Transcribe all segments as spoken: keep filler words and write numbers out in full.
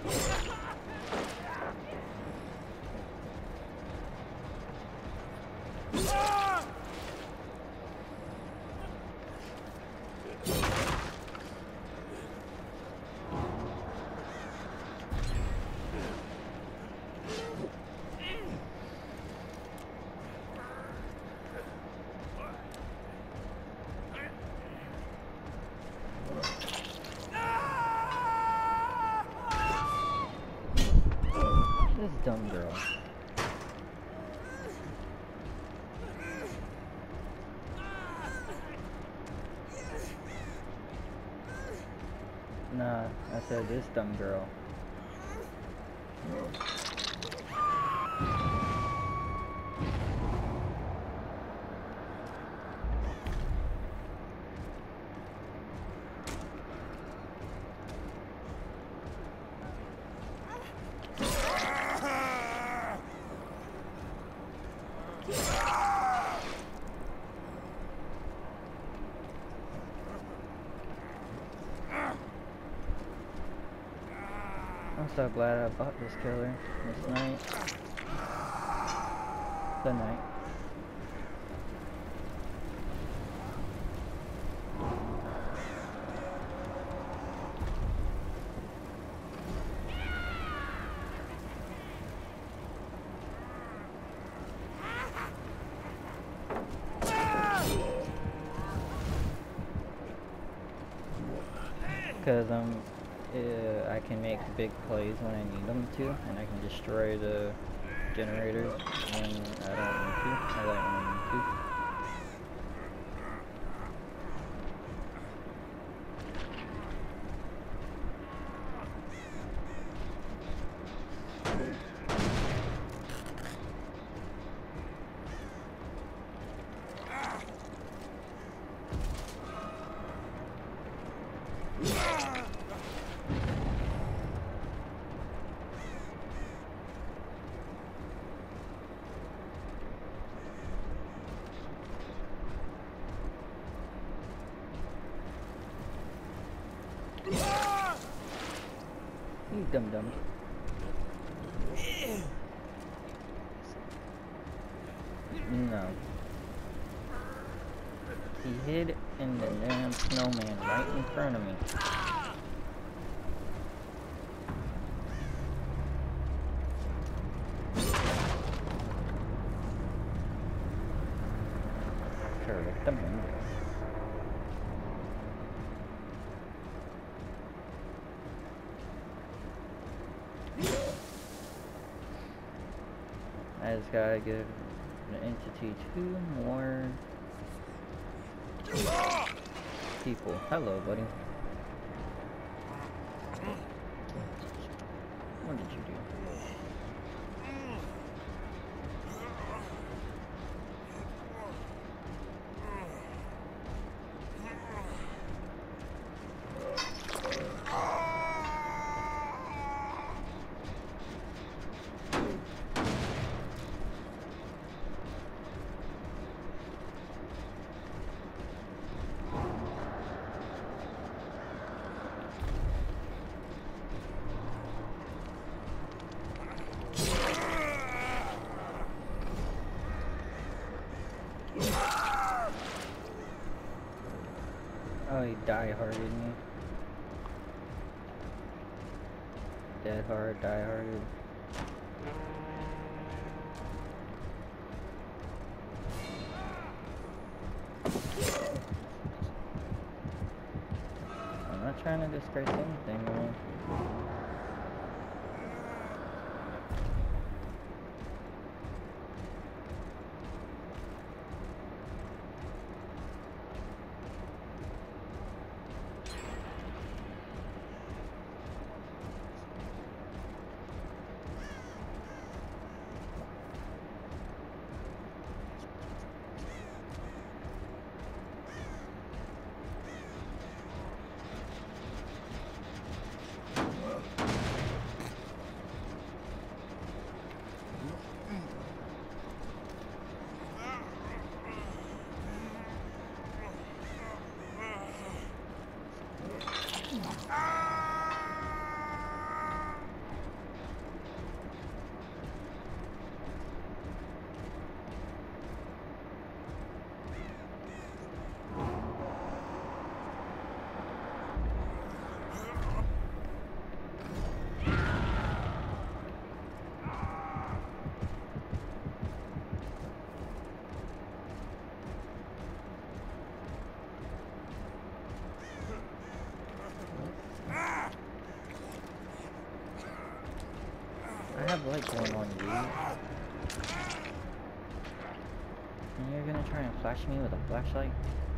This dumb girl. Nah, I said this dumb girl. I'm so glad I bought this killer this night. The night. Because um, uh, I can make big plays when I need them to, and I can destroy the generators when I don't need to. I like when I need to. You dumb dumb. No. He hid in the damn snowman right in front of me. Correct the man. I just gotta give an entity two more people. Hello, buddy. What did you do? Oh, he die-hearted me. Dead hard, die-hearted. I'm not trying to disgrace anything, man. I have light going on, dude. And you're gonna try and flash me with a flashlight?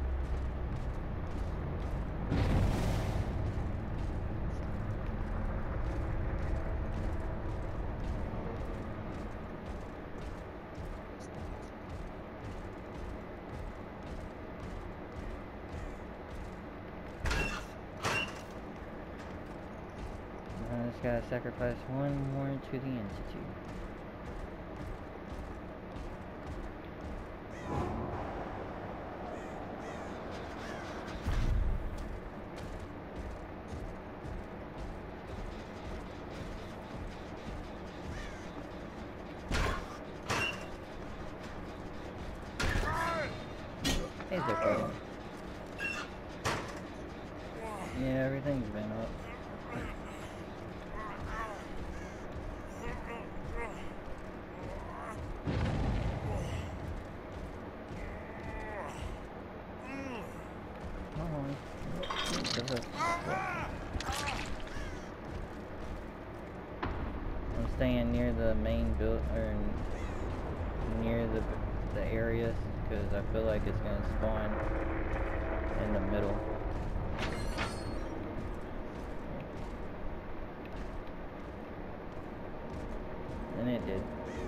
I just gotta sacrifice one more to the Institute. Hey, they're fighting. Yeah, everything's been up. I'm staying near the main build, or near the the areas, because I feel like it's gonna spawn in the middle. And it did.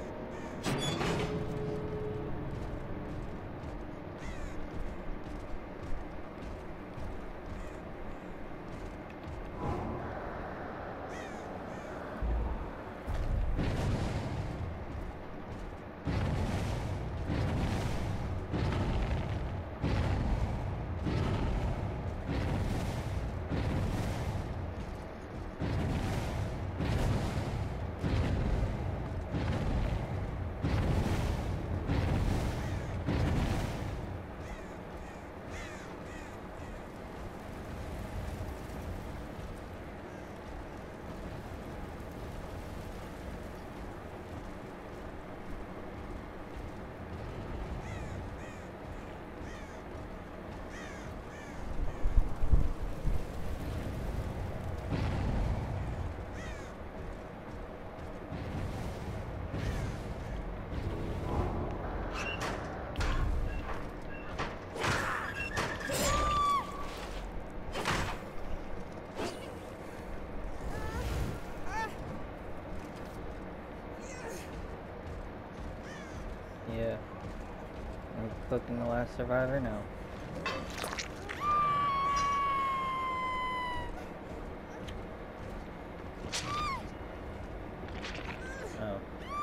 Yeah. I'm cooking the last survivor now. Oh.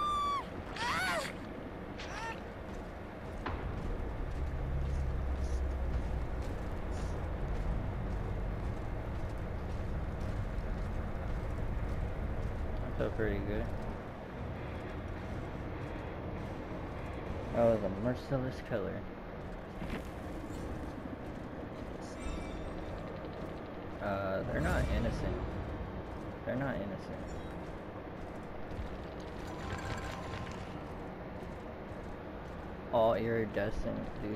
I feel pretty good. Oh, the merciless killer. Uh, they're not innocent. They're not innocent. All iridescent, dude.